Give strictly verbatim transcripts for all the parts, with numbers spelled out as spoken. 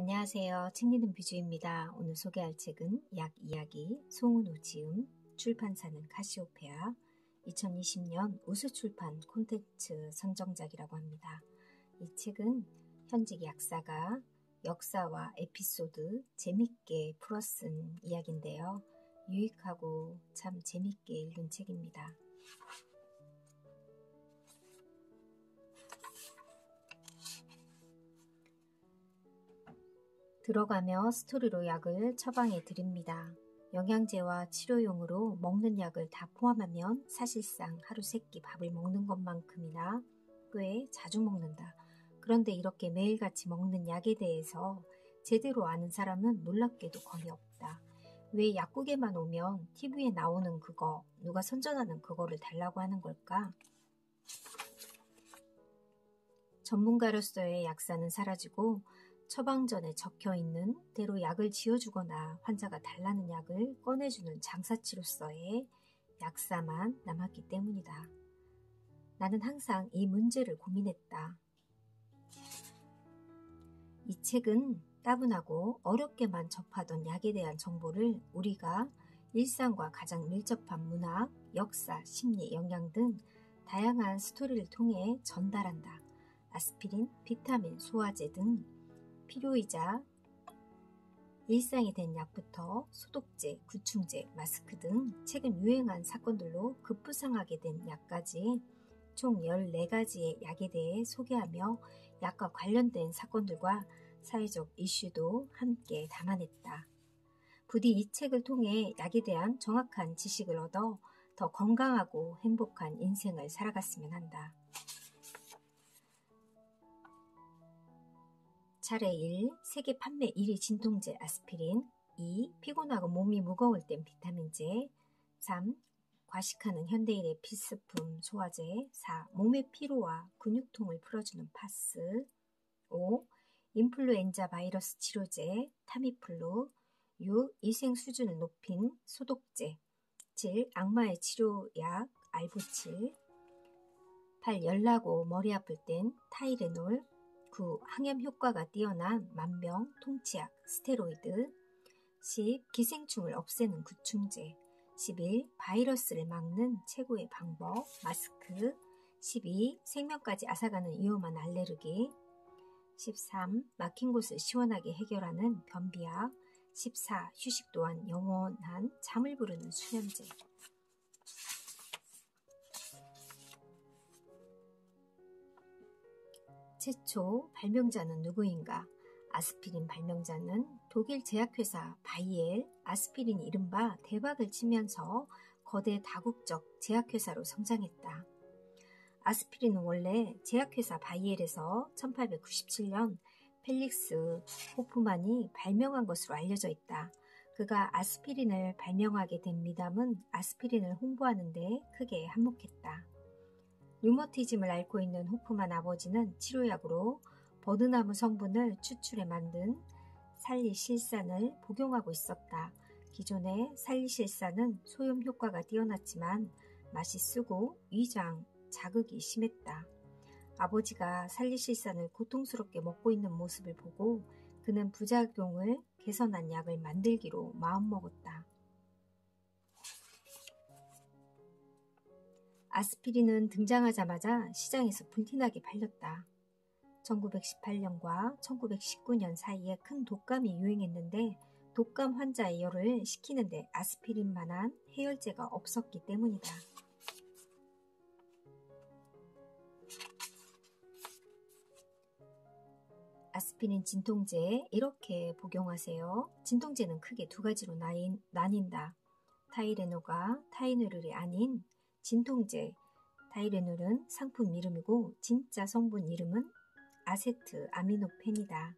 안녕하세요. 책 읽는 뷰주입니다. 오늘 소개할 책은 약 이야기, 송은우 지음, 출판사는 카시오페아, 이천이십 년 우수출판 콘텐츠 선정작이라고 합니다. 이 책은 현직 약사가 역사와 에피소드 재밌게 풀어쓴 이야기인데요. 유익하고 참 재밌게 읽은 책입니다. 들어가며 스토리로 약을 처방해 드립니다. 영양제와 치료용으로 먹는 약을 다 포함하면 사실상 하루 세 끼 밥을 먹는 것만큼이나 꽤 자주 먹는다. 그런데 이렇게 매일같이 먹는 약에 대해서 제대로 아는 사람은 놀랍게도 거의 없다. 왜 약국에만 오면 티비에 나오는 그거, 누가 선전하는 그거를 달라고 하는 걸까? 전문가로서의 약사는 사라지고 처방전에 적혀있는 대로 약을 지어주거나 환자가 달라는 약을 꺼내주는 장사치로서의 약사만 남았기 때문이다. 나는 항상 이 문제를 고민했다. 이 책은 따분하고 어렵게만 접하던 약에 대한 정보를 우리가 일상과 가장 밀접한 문학, 역사, 심리, 영양 등 다양한 스토리를 통해 전달한다. 아스피린, 비타민, 소화제 등 필요이자 일상이 된 약부터 소독제, 구충제, 마스크 등 최근 유행한 사건들로 급부상하게 된 약까지 총 열네 가지의 약에 대해 소개하며 약과 관련된 사건들과 사회적 이슈도 함께 담아냈다. 부디 이 책을 통해 약에 대한 정확한 지식을 얻어 더 건강하고 행복한 인생을 살아갔으면 한다. 차례 일. 세계 판매 일 위 진통제 아스피린. 이. 피곤하고 몸이 무거울 땐 비타민제. 삼. 과식하는 현대인의 필수품 소화제. 사. 몸의 피로와 근육통을 풀어주는 파스. 오. 인플루엔자 바이러스 치료제 타미플루. 육. 위생 수준을 높인 소독제. 칠. 악마의 치료약 알보칠. 팔. 열나고 머리 아플 땐 타이레놀. 구. 항염 효과가 뛰어난 만병, 통치약, 스테로이드. 십. 기생충을 없애는 구충제. 십일. 바이러스를 막는 최고의 방법, 마스크. 십이. 생명까지 앗아가는 위험한 알레르기. 십삼. 막힌 곳을 시원하게 해결하는 변비약. 십사. 휴식 또한 영원한 잠을 부르는 수면제. 최초 발명자는 누구인가? 아스피린 발명자는 독일 제약회사 바이엘. 아스피린이 이른바 대박을 치면서 거대 다국적 제약회사로 성장했다. 아스피린은 원래 제약회사 바이엘에서 천팔백구십칠 년 펠릭스 호프만이 발명한 것으로 알려져 있다. 그가 아스피린을 발명하게 된 미담은 아스피린을 홍보하는 데 크게 한몫했다. 류머티즘을 앓고 있는 호프만 아버지는 치료약으로 버드나무 성분을 추출해 만든 살리실산을 복용하고 있었다. 기존의 살리실산은 소염 효과가 뛰어났지만 맛이 쓰고 위장 자극이 심했다. 아버지가 살리실산을 고통스럽게 먹고 있는 모습을 보고 그는 부작용을 개선한 약을 만들기로 마음먹었다. 아스피린은 등장하자마자 시장에서 불티나게 팔렸다. 천구백십팔 년과 천구백십구 년 사이에 큰 독감이 유행했는데 독감 환자의 열을 식히는데 아스피린만한 해열제가 없었기 때문이다. 아스피린 진통제 이렇게 복용하세요. 진통제는 크게 두 가지로 나인, 나뉜다. 타이레놀과 타이노를이 아닌 진통제. 타이레놀은 상품 이름이고 진짜 성분 이름은 아세트 아미노펜이다.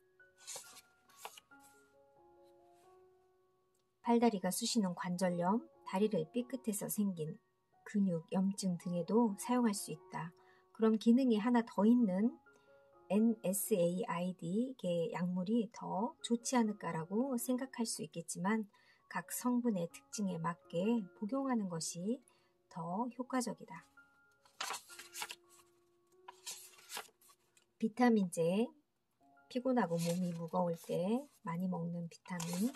팔다리가 쑤시는 관절염, 다리를 삐끗해서 생긴 근육 염증 등에도 사용할 수 있다. 그럼 기능이 하나 더 있는 엔에스에이아이디계 약물이 더 좋지 않을까라고 생각할 수 있겠지만 각 성분의 특징에 맞게 복용하는 것이 더 효과적이다. 비타민제. 피곤하고 몸이 무거울 때 많이 먹는 비타민.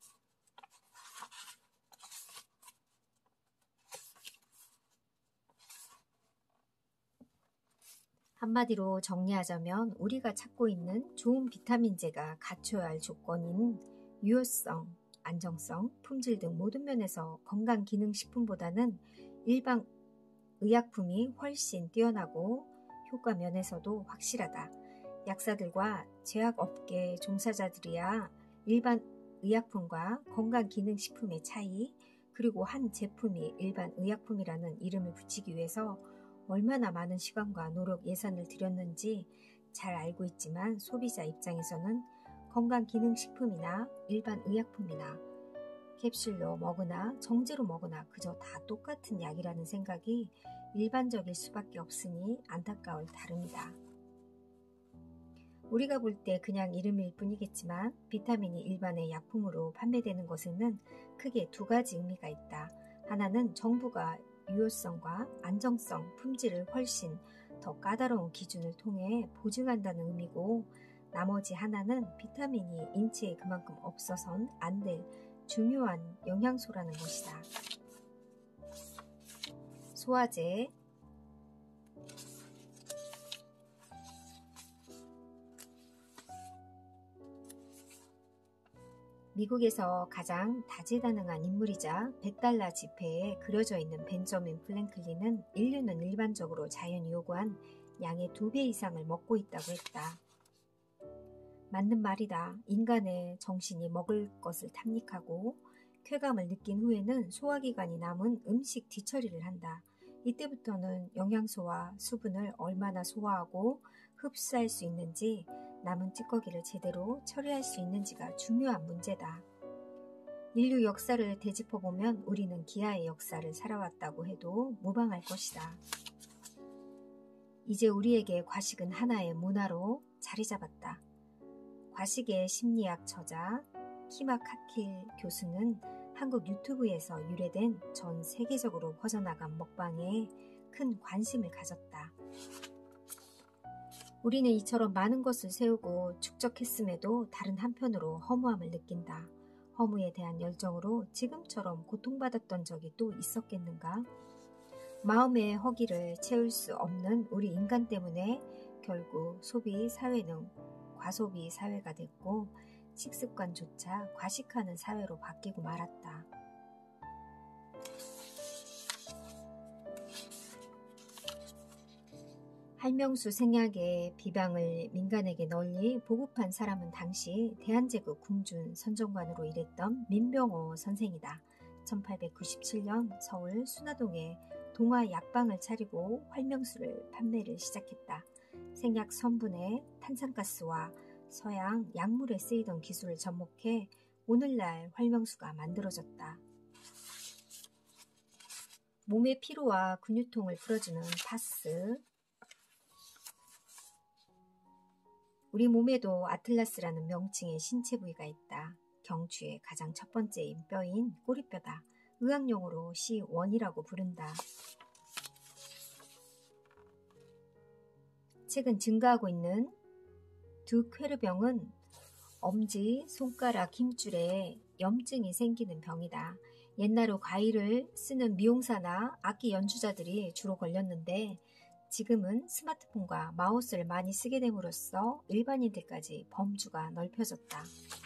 한마디로 정리하자면 우리가 찾고 있는 좋은 비타민제가 갖춰야 할 조건인 유효성, 안정성, 품질 등 모든 면에서 건강기능식품보다는 일반 의약품이 훨씬 뛰어나고 효과 면에서도 확실하다. 약사들과 제약업계 종사자들이야 일반 의약품과 건강기능식품의 차이, 그리고 한 제품이 일반 의약품이라는 이름을 붙이기 위해서 얼마나 많은 시간과 노력, 예산을 들였는지 잘 알고 있지만 소비자 입장에서는 건강기능식품이나 일반 의약품이나 캡슐로 먹으나 정제로 먹으나 그저 다 똑같은 약이라는 생각이 일반적일 수밖에 없으니 안타까울 따름이다. 우리가 볼 때 그냥 이름일 뿐이겠지만 비타민이 일반의 약품으로 판매되는 것에는 크게 두 가지 의미가 있다. 하나는 정부가 유효성과 안정성, 품질을 훨씬 더 까다로운 기준을 통해 보증한다는 의미고, 나머지 하나는 비타민이 인체에 그만큼 없어선 안 될 중요한 영양소라는 것이다. 소화제. 미국에서 가장 다재다능한 인물이자 백 달러 지폐에 그려져 있는 벤저민 플랭클린은 인류는 일반적으로 자연이 요구한 양의 두 배 이상을 먹고 있다고 했다. 맞는 말이다. 인간의 정신이 먹을 것을 탐닉하고 쾌감을 느낀 후에는 소화기관이 남은 음식 뒤처리를 한다. 이때부터는 영양소와 수분을 얼마나 소화하고 흡수할 수 있는지, 남은 찌꺼기를 제대로 처리할 수 있는지가 중요한 문제다. 인류 역사를 되짚어보면 우리는 기아의 역사를 살아왔다고 해도 무방할 것이다. 이제 우리에게 과식은 하나의 문화로 자리 잡았다. 과식의 심리학 저자 키마 카킬 교수는 한국 유튜브에서 유래된 전 세계적으로 퍼져나간 먹방에 큰 관심을 가졌다. 우리는 이처럼 많은 것을 세우고 축적했음에도 다른 한편으로 허무함을 느낀다. 허무에 대한 열정으로 지금처럼 고통받았던 적이 또 있었겠는가? 마음의 허기를 채울 수 없는 우리 인간 때문에 결국 소비 사회는 과소비 사회가 됐고 식습관조차 과식하는 사회로 바뀌고 말았다. 할명수 생약의 비방을 민간에게 널리 보급한 사람은 당시 대한제국 궁준 선정관으로 일했던 민병호 선생이다. 천팔백구십칠 년 서울 순화동에 동화 약방을 차리고 활명수를 판매를 시작했다. 생약 성분의 탄산가스와 서양 약물에 쓰이던 기술을 접목해 오늘날 활명수가 만들어졌다. 몸의 피로와 근육통을 풀어주는 파스. 우리 몸에도 아틀라스라는 명칭의 신체 부위가 있다. 경추의 가장 첫 번째인 뼈인 꼬리뼈다. 의학용어로 씨 원이라고 부른다. 최근 증가하고 있는 두쾌르병은 엄지, 손가락 힘줄에 염증이 생기는 병이다. 옛날로 과일을 쓰는 미용사나 악기 연주자들이 주로 걸렸는데 지금은 스마트폰과 마우스를 많이 쓰게 됨으로써 일반인들까지 범주가 넓혀졌다.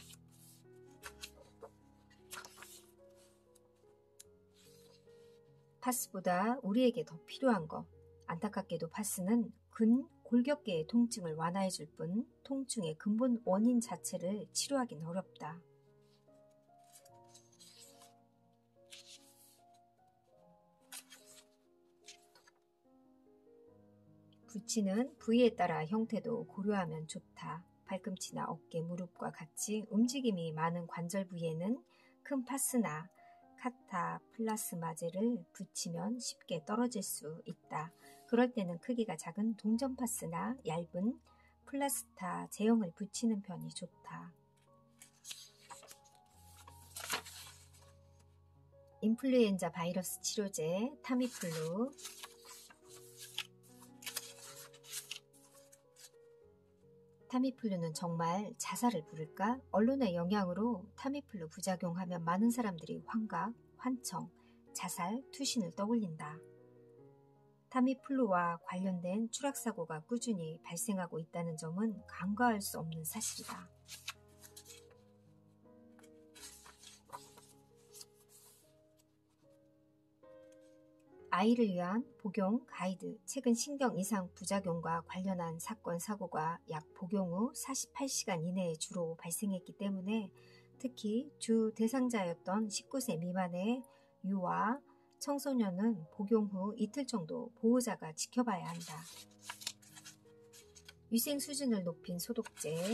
파스보다 우리에게 더 필요한 것. 안타깝게도 파스는 근 골격계의 통증을 완화해줄 뿐 통증의 근본 원인 자체를 치료하기는 어렵다. 붙이는 부위에 따라 형태도 고려하면 좋다. 발꿈치나 어깨, 무릎과 같이 움직임이 많은 관절 부위에는 큰 파스나 카타플라스마제를 붙이면 쉽게 떨어질 수 있다. 그럴 때는 크기가 작은 동전 파스나 얇은 플라스타 제형을 붙이는 편이 좋다. 인플루엔자 바이러스 치료제 타미플루. 타미플루는 정말 자살을 부를까? 언론의 영향으로 타미플루 부작용하면 많은 사람들이 환각, 환청, 자살, 투신을 떠올린다. 타미플루와 관련된 추락사고가 꾸준히 발생하고 있다는 점은 간과할 수 없는 사실이다. 아이를 위한 복용 가이드. 최근 신경 이상 부작용과 관련한 사건, 사고가 약 복용 후 사십팔 시간 이내에 주로 발생했기 때문에 특히 주 대상자였던 십구 세 미만의 유아, 청소년은 복용 후 이틀 정도 보호자가 지켜봐야 한다. 위생 수준을 높인 소독제.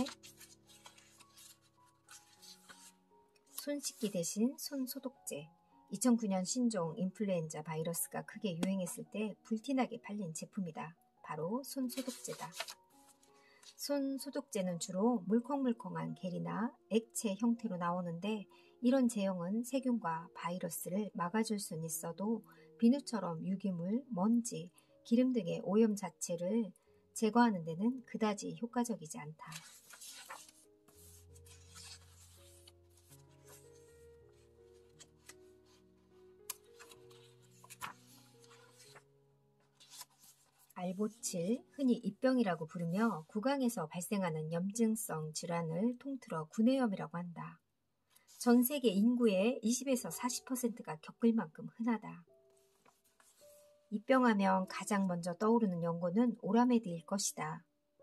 손 씻기 대신 손 소독제. 이천구 년 신종 인플루엔자 바이러스가 크게 유행했을 때 불티나게 팔린 제품이다. 바로 손 소독제다. 손 소독제는 주로 물컹물컹한 겔이나 액체 형태로 나오는데 이런 제형은 세균과 바이러스를 막아줄 수는 있어도 비누처럼 유기물, 먼지, 기름 등의 오염 자체를 제거하는 데는 그다지 효과적이지 않다. 알보칠, 흔히 입병이라고 부르며 구강에서 발생하는 염증성 질환을 통틀어 구내염이라고 한다. 전 세계 인구의 이십에서 사십 퍼센트가 겪을 만큼 흔하다. 입병하면 가장 먼저 떠오르는 연고는 오라메드일 것이다.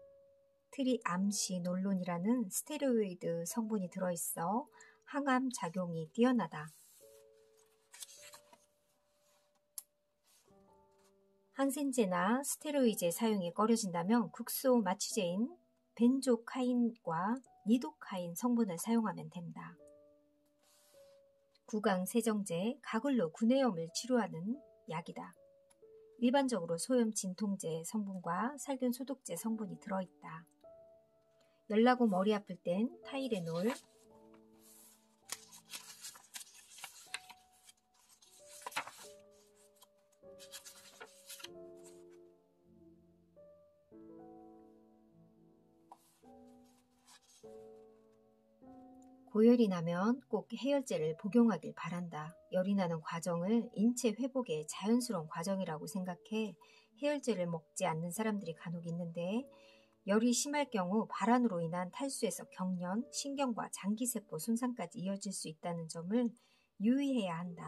트리암시놀론이라는 스테로이드 성분이 들어있어 항암 작용이 뛰어나다. 항생제나 스테로이드 사용이 꺼려진다면 국소 마취제인 벤조카인과 니도카인 성분을 사용하면 된다. 구강 세정제, 가글로 구내염을 치료하는 약이다. 일반적으로 소염 진통제 성분과 살균 소독제 성분이 들어있다. 열나고 머리 아플 땐 타이레놀, 고열이 나면 꼭 해열제를 복용하길 바란다. 열이 나는 과정을 인체 회복의 자연스러운 과정이라고 생각해 해열제를 먹지 않는 사람들이 간혹 있는데 열이 심할 경우 발한으로 인한 탈수에서 경련, 신경과 장기세포 손상까지 이어질 수 있다는 점을 유의해야 한다.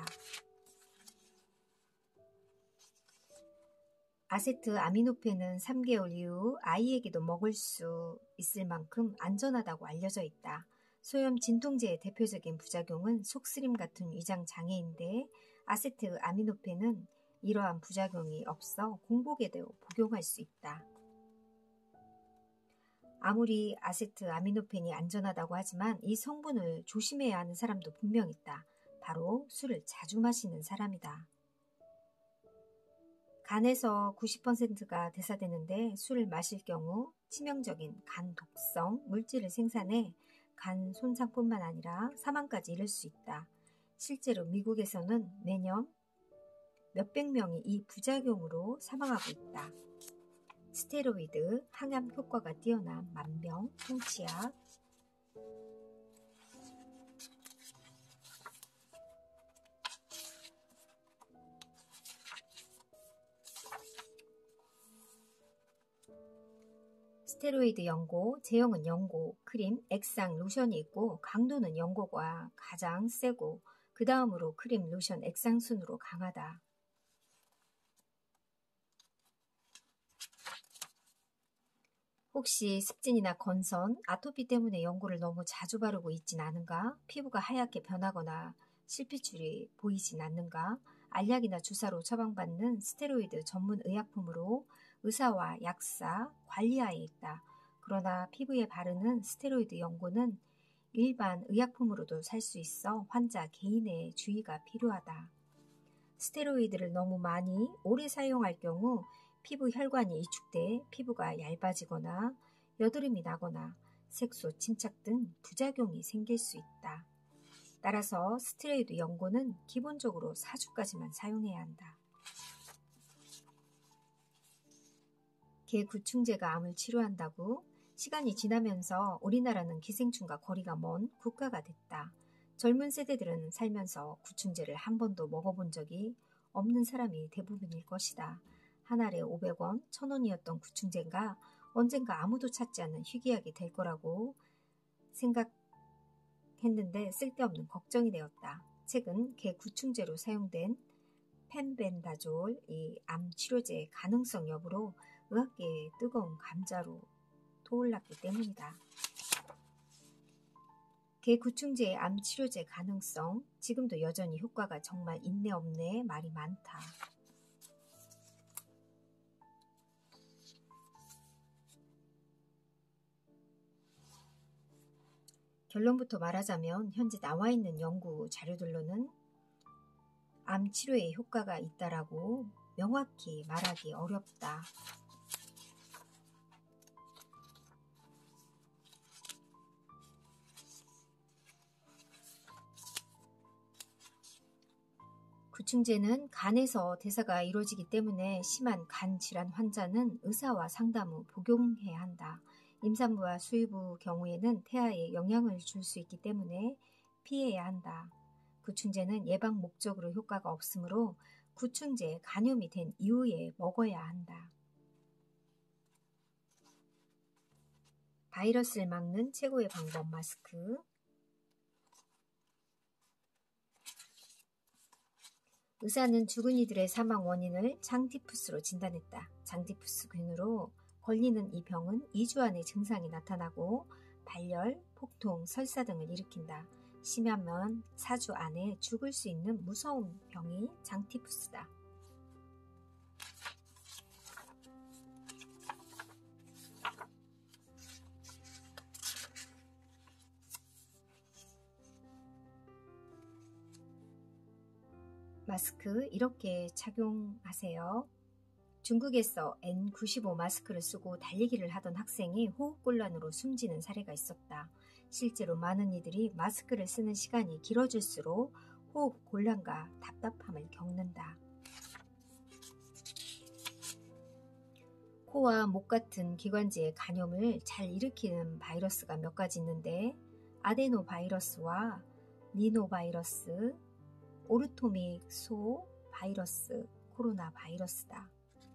아세트 아미노펜은 삼 개월 이후 아이에게도 먹을 수 있을 만큼 안전하다고 알려져 있다. 소염 진통제의 대표적인 부작용은 속쓰림 같은 위장 장애인데 아세트 아미노펜은 이러한 부작용이 없어 공복에도 복용할 수 있다. 아무리 아세트 아미노펜이 안전하다고 하지만 이 성분을 조심해야 하는 사람도 분명 있다. 바로 술을 자주 마시는 사람이다. 간에서 구십 퍼센트가 대사되는데 술을 마실 경우 치명적인 간 독성 물질을 생산해 간 손상뿐만 아니라 사망까지 이를 수 있다. 실제로 미국에서는 매년 몇백 명이 이 부작용으로 사망하고 있다. 스테로이드, 항암 효과가 뛰어난 만병, 통치약, 스테로이드 연고, 제형은 연고, 크림, 액상, 로션이 있고 강도는 연고가 가장 세고 그 다음으로 크림, 로션, 액상 순으로 강하다. 혹시 습진이나 건선, 아토피 때문에 연고를 너무 자주 바르고 있진 않은가? 피부가 하얗게 변하거나 실핏줄이 보이진 않는가? 알약이나 주사로 처방받는 스테로이드 전문 의약품으로 의사와 약사, 관리하에 있다. 그러나 피부에 바르는 스테로이드 연고는 일반 의약품으로도 살 수 있어 환자 개인의 주의가 필요하다. 스테로이드를 너무 많이 오래 사용할 경우 피부 혈관이 이축돼 피부가 얇아지거나 여드름이 나거나 색소 침착 등 부작용이 생길 수 있다. 따라서 스테로이드 연고는 기본적으로 사 주까지만 사용해야 한다. 개 구충제가 암을 치료한다고? 시간이 지나면서 우리나라는 기생충과 거리가 먼 국가가 됐다. 젊은 세대들은 살면서 구충제를 한 번도 먹어본 적이 없는 사람이 대부분일 것이다. 한 알에 오백 원, 천 원이었던 구충제가 언젠가 아무도 찾지 않는 희귀약이 될 거라고 생각했는데 쓸데없는 걱정이 되었다. 최근 개 구충제로 사용된 펜벤다졸, 이 암 치료제의 가능성 여부로 의학계의 뜨거운 감자로 떠올랐기 때문이다. 개 구충제의 암 치료제 가능성, 지금도 여전히 효과가 정말 있네 없네 말이 많다. 결론부터 말하자면 현재 나와 있는 연구 자료들로는 암 치료에 효과가 있다라고 명확히 말하기 어렵다. 구충제는 간에서 대사가 이루어지기 때문에 심한 간 질환 환자는 의사와 상담 후 복용해야 한다. 임산부와 수유부 경우에는 태아에 영향을 줄 수 있기 때문에 피해야 한다. 구충제는 예방 목적으로 효과가 없으므로 구충제에 간염이 된 이후에 먹어야 한다. 바이러스를 막는 최고의 방법 마스크. 의사는 죽은 이들의 사망 원인을 장티푸스로 진단했다. 장티푸스균으로 걸리는 이 병은 이 주 안에 증상이 나타나고 발열, 폭통, 설사 등을 일으킨다. 심하면 사 주 안에 죽을 수 있는 무서운 병이 장티푸스다. 마스크 이렇게 착용하세요. 중국에서 엔 구십오 마스크를 쓰고 달리기를 하던 학생이 호흡곤란으로 숨지는 사례가 있었다. 실제로 많은 이들이 마스크를 쓰는 시간이 길어질수록 호흡곤란과 답답함을 겪는다. 코와 목 같은 기관지의 간염을 잘 일으키는 바이러스가 몇 가지 있는데 아데노바이러스와 리노바이러스, 오르토믹소 바이러스, 코로나 바이러스다.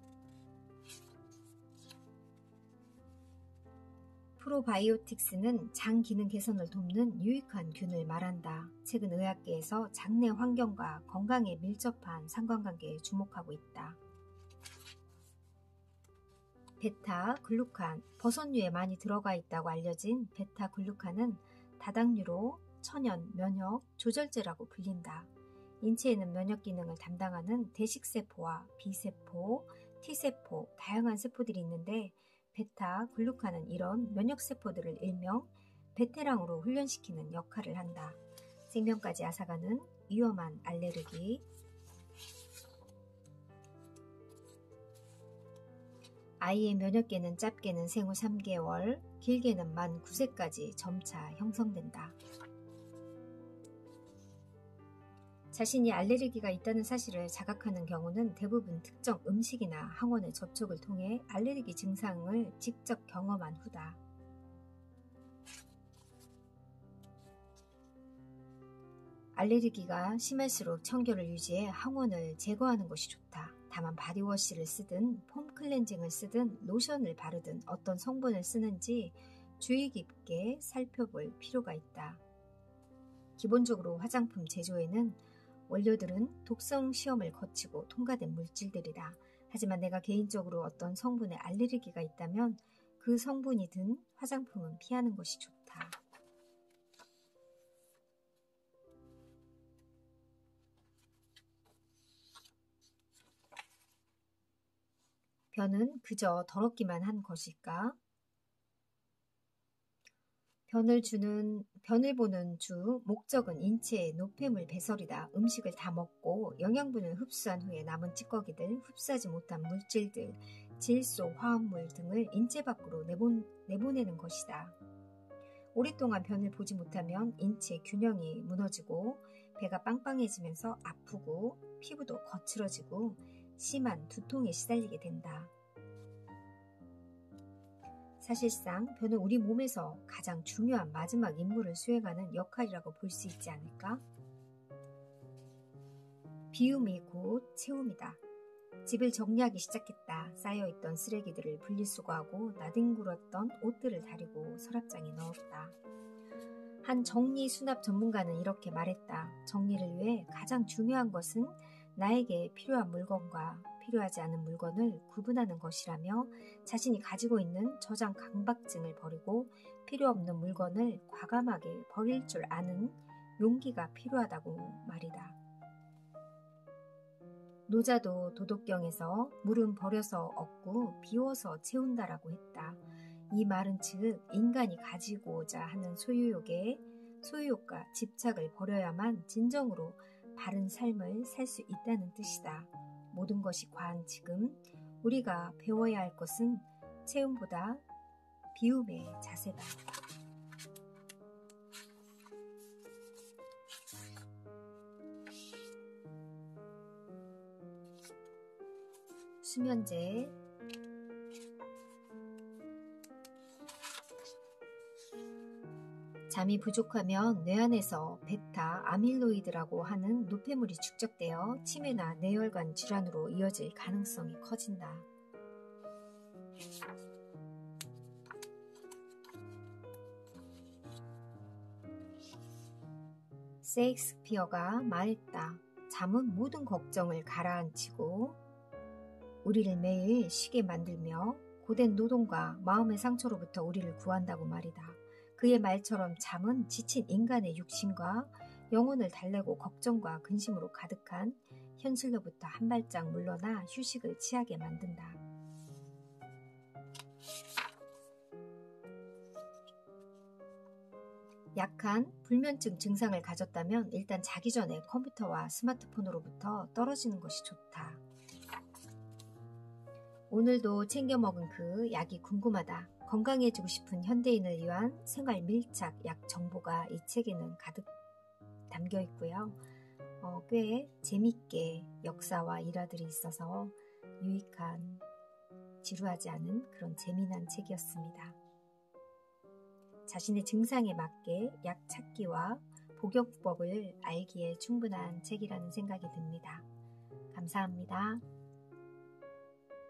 프로바이오틱스는 장 기능 개선을 돕는 유익한 균을 말한다. 최근 의학계에서 장내 환경과 건강에 밀접한 상관관계에 주목하고 있다. 베타글루칸, 버섯류에 많이 들어가 있다고 알려진 베타글루칸은 다당류로 천연 면역 조절제라고 불린다. 인체에는 면역 기능을 담당하는 대식세포와 B세포, T세포, 다양한 세포들이 있는데 베타글루칸은 이런 면역세포들을 일명 베테랑으로 훈련시키는 역할을 한다. 생명까지 앗아가는 위험한 알레르기, 아이의 면역계는 짧게는 생후 삼 개월, 길게는 만 구 세까지 점차 형성된다. 자신이 알레르기가 있다는 사실을 자각하는 경우는 대부분 특정 음식이나 항원의 접촉을 통해 알레르기 증상을 직접 경험한 후다. 알레르기가 심할수록 청결을 유지해 항원을 제거하는 것이 좋다. 다만 바디워시를 쓰든 폼 클렌징을 쓰든 로션을 바르든 어떤 성분을 쓰는지 주의 깊게 살펴볼 필요가 있다. 기본적으로 화장품 제조에는 원료들은 독성 시험을 거치고 통과된 물질들이다. 하지만 내가 개인적으로 어떤 성분에 알레르기가 있다면 그 성분이 든 화장품은 피하는 것이 좋다. 변은 그저 더럽기만 한 것일까? 변을 주는, 변을 보는 주 목적은 인체의 노폐물 배설이다. 음식을 다 먹고 영양분을 흡수한 후에 남은 찌꺼기들, 흡수하지 못한 물질들, 질소, 화합물 등을 인체 밖으로 내본, 내보내는 것이다. 오랫동안 변을 보지 못하면 인체 균형이 무너지고 배가 빵빵해지면서 아프고 피부도 거칠어지고 심한 두통에 시달리게 된다. 사실상 뼈는 우리 몸에서 가장 중요한 마지막 임무를 수행하는 역할이라고 볼 수 있지 않을까? 비움이 곧 채움이다. 집을 정리하기 시작했다. 쌓여있던 쓰레기들을 분리수거하고 나뒹굴었던 옷들을 다리고 서랍장에 넣었다. 한 정리 수납 전문가는 이렇게 말했다. 정리를 위해 가장 중요한 것은 나에게 필요한 물건과 필요하지 않은 물건을 구분하는 것이라며 자신이 가지고 있는 저장 강박증을 버리고 필요 없는 물건을 과감하게 버릴 줄 아는 용기가 필요하다고 말이다. 노자도 도덕경에서 물은 버려서 얻고 비워서 채운다라고 했다. 이 말은 즉 인간이 가지고자 하는 소유욕에 소유욕과 집착을 버려야만 진정으로 바른 삶을 살 수 있다는 뜻이다. 모든 것이 과한 지금 우리가 배워야 할 것은 채움보다 비움의 자세다. 수면제 잠이 부족하면 뇌 안에서 베타 아밀로이드라고 하는 노폐물이 축적되어 치매나 뇌혈관 질환으로 이어질 가능성이 커진다. 셰익스피어가 말했다. 잠은 모든 걱정을 가라앉히고 우리를 매일 쉬게 만들며 고된 노동과 마음의 상처로부터 우리를 구한다고 말이다. 그의 말처럼 잠은 지친 인간의 육신과 영혼을 달래고 걱정과 근심으로 가득한 현실로부터 한 발짝 물러나 휴식을 취하게 만든다. 약한 불면증 증상을 가졌다면 일단 자기 전에 컴퓨터와 스마트폰으로부터 떨어지는 것이 좋다. 오늘도 챙겨 먹은 그 약이 궁금하다. 건강해지고 싶은 현대인을 위한 생활 밀착 약 정보가 이 책에는 가득 담겨 있고요. 어, 꽤 재밌게 역사와 일화들이 있어서 유익한, 지루하지 않은 그런 재미난 책이었습니다. 자신의 증상에 맞게 약 찾기와 복용법을 알기에 충분한 책이라는 생각이 듭니다. 감사합니다.